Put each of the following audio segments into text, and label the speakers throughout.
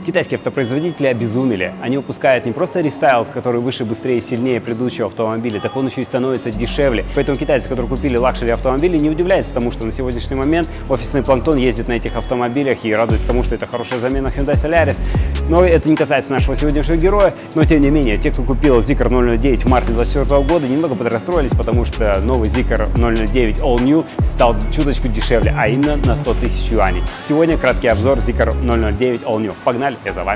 Speaker 1: Китайские автопроизводители обезумели. Они выпускают не просто рестайл, который выше, быстрее и сильнее предыдущего автомобиля, так он еще и становится дешевле. Поэтому китайцы, которые купили лакшери автомобили, не удивляются тому, что на сегодняшний момент офисный планктон ездит на этих автомобилях и радуется тому, что это хорошая замена Hyundai Solaris. Но это не касается нашего сегодняшнего героя. Но тем не менее, те, кто купил Zeekr 009 в марте 2024 года, немного подрастроились, потому что новый Zeekr 009 All New стал чуточку дешевле, а именно на 100 тысяч юаней. Сегодня краткий обзор Zeekr 009 All New. Погнали, я за вами.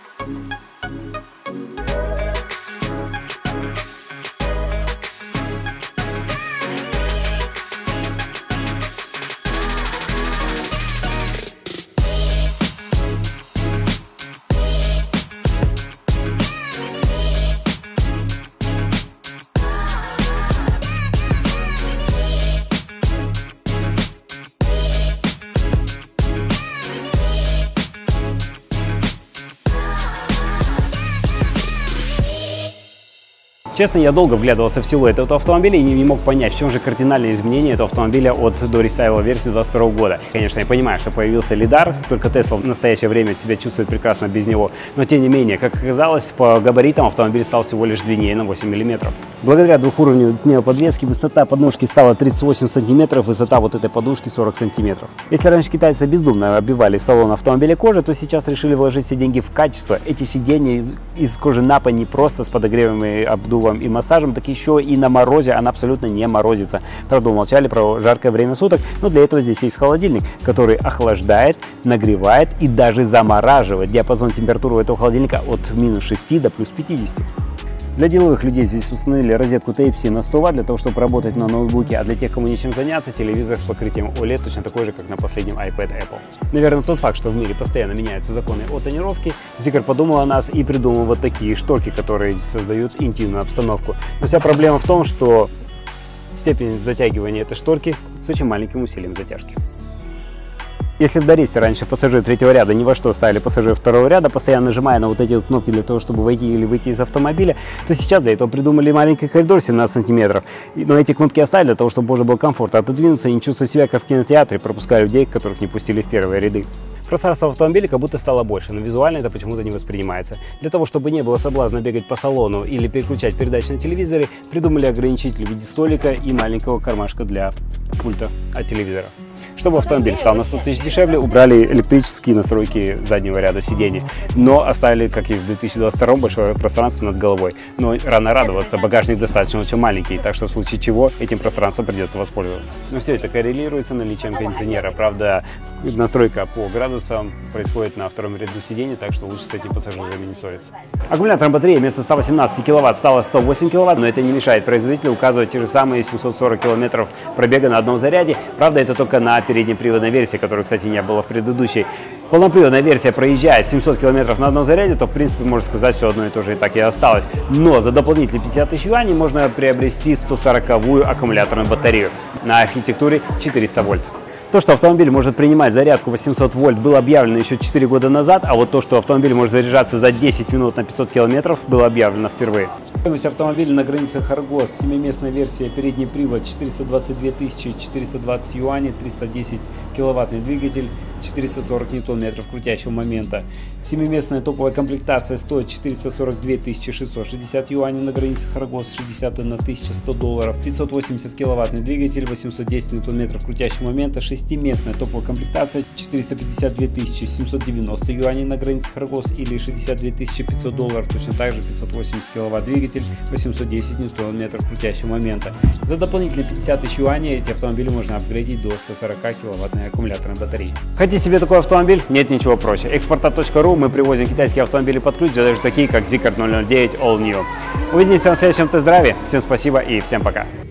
Speaker 1: Честно, я долго вглядывался в силуэт этого автомобиля и не мог понять, в чем же кардинальное изменение этого автомобиля от дорестайловой версии 2022 года. Конечно, я понимаю, что появился лидар, только Tesla в настоящее время себя чувствует прекрасно без него, но тем не менее, как оказалось, по габаритам автомобиль стал всего лишь длиннее на 8 мм. Благодаря двухуровневой подвеске высота подножки стала 38 см, высота вот этой подушки 40 см. Если раньше китайцы бездумно оббивали салон автомобиля кожей, то сейчас решили вложить все деньги в качество. Эти сиденья из кожи Напа не просто с подогревом и обдувом и массажем, так еще и на морозе она абсолютно не морозится. Правда, умолчали про жаркое время суток, но для этого здесь есть холодильник, который охлаждает, нагревает и даже замораживает. Диапазон температуры у этого холодильника от минус 6 до плюс 50. Для деловых людей здесь установили розетку Type-C на 100 Вт для того, чтобы работать на ноутбуке, а для тех, кому нечем заняться, телевизор с покрытием OLED точно такой же, как на последнем iPad Apple. Наверное, тот факт, что в мире постоянно меняются законы о тонировке, Zeekr подумал о нас и придумал вот такие шторки, которые создают интимную обстановку. Но вся проблема в том, что степень затягивания этой шторки с очень маленьким усилием затяжки. Если в Доресте раньше пассажиры третьего ряда ни во что ставили пассажиры второго ряда, постоянно нажимая на вот эти вот кнопки для того, чтобы войти или выйти из автомобиля, то сейчас для этого придумали маленький коридор 17 сантиметров. Но эти кнопки оставили для того, чтобы можно было комфортно отодвинуться и не чувствовать себя как в кинотеатре, пропуская людей, которых не пустили в первые ряды. Пространство в автомобиле как будто стало больше, но визуально это почему-то не воспринимается. Для того, чтобы не было соблазна бегать по салону или переключать передачи на телевизоре, придумали ограничитель в виде столика и маленького кармашка для пульта от телевизора. Чтобы автомобиль стал на 100 тысяч дешевле, убрали электрические настройки заднего ряда сидений, но оставили, как и в 2022, большое пространство над головой. Но рано радоваться, багажник достаточно очень маленький, так что в случае чего этим пространством придется воспользоваться. Но все это коррелирует с наличием кондиционера. Правда, настройка по градусам происходит на втором ряду сидений, так что лучше с этим пассажирами не ссориться. Аккумуляторная батарея вместо 118 кВт стала 108 кВт, но это не мешает производителю указывать те же самые 740 км пробега на одном заряде. Правда, это только на переднеприводной версии, которой, кстати, не было в предыдущей. Полноприводная версия проезжает 700 км на одном заряде, то, в принципе, можно сказать, все одно и то же и так и осталось. Но за дополнительные 50 тысяч юаней можно приобрести 140-вую аккумуляторную батарею на архитектуре 400 вольт. То, что автомобиль может принимать зарядку 800 вольт, было объявлено еще 4 года назад, а вот то, что автомобиль может заряжаться за 10 минут на 500 км, было объявлено впервые. Стоимость автомобиля на границах Argos, 7-местная версия, передний привод 422 420 юаней, 310 киловаттный двигатель, 440 ньютон-метров крутящего момента. 7-местная топовая комплектация стоит 442 660 юаней на границах Argos, 61 100 долларов, 580 киловаттный двигатель, 810 ньютон-метров крутящего момента, 6-местная топовая комплектация 452 790 юаней на границах Argos или 62 500 долларов, точно так же 580 киловатт двигатель, 810 ньютон-метров крутящего момента. За дополнительные 50 тысяч юаней эти автомобили можно апгрейдить до 140 киловаттной аккумуляторной батареи. Хотите себе такой автомобиль? Нет ничего проще. Экспорта.ру мы привозим китайские автомобили под ключ, даже такие как Zeekr 009 All New. Увидимся на следующем тест-драйве. Всем спасибо и всем пока.